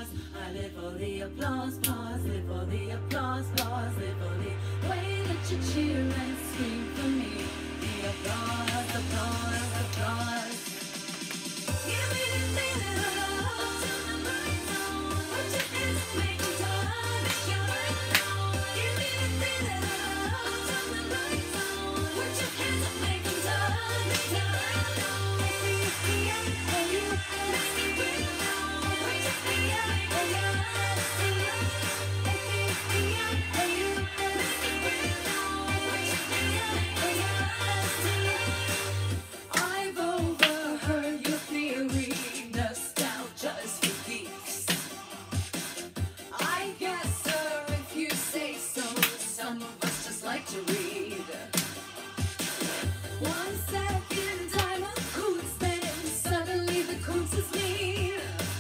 applause. I live for the applause, applause. Live for the applause, applause. Live for the way that you cheer and scream for me. The applause, applause, applause. Give me the feeling of love. Turn the lights on. Put your hands up, make me touch. You're alone. Give me the feeling of love. Turn the lights on. Put your hands up, make me touch. You're alone. I've overheard your theory, nostalgia is for geeks. I guess, sir, if you say so, some of us just like to read. 1 second I'm a coons, then suddenly the coons is me.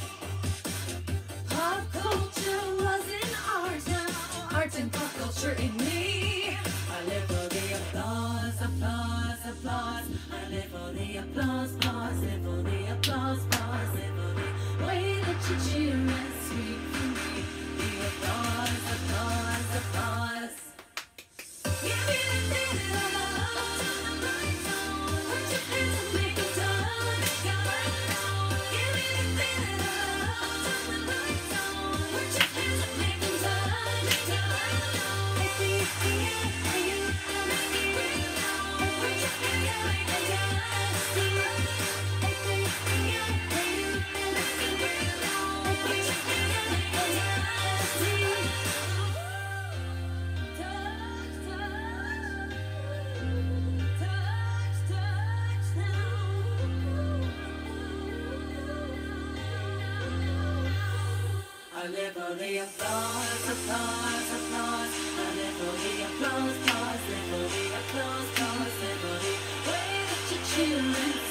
Pop culture wasn't art, now art and pop culture in me. I live for the applause, applause, applause. I live for the applause, applause. Live for the applause, applause. Live for the way that you cheer and scream for me. The applause, applause, applause. Give me the feeling of love. Turn the lights on. Put your hands up, make me touch. You're alone. Give me the feeling of love. Turn the lights on. Put your hands up, make me touch. You're alone. Put your hands up, make me touch. Put your hands up, make me touch. I live for the applause, applause, applause. I live for the applause, applause. Live for the applause, applause. Live for the way that you cheer and